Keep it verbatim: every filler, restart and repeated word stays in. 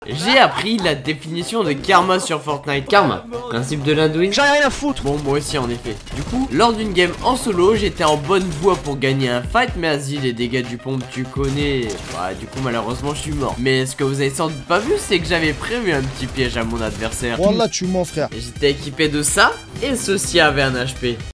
J'ai appris la définition de karma sur Fortnite. Karma, principe de l'hindouisme. J'en ai rien à foutre. Bon, moi aussi en effet. Du coup, lors d'une game en solo, j'étais en bonne voie pour gagner un fight, mais vas-y, les dégâts du pompe, tu connais. Ouais, du coup, malheureusement, je suis mort. Mais ce que vous avez sans doute pas vu, c'est que j'avais prévu un petit piège à mon adversaire. Wallah, tu mens, frère. J'étais équipé de ça, et ceci avait un H P.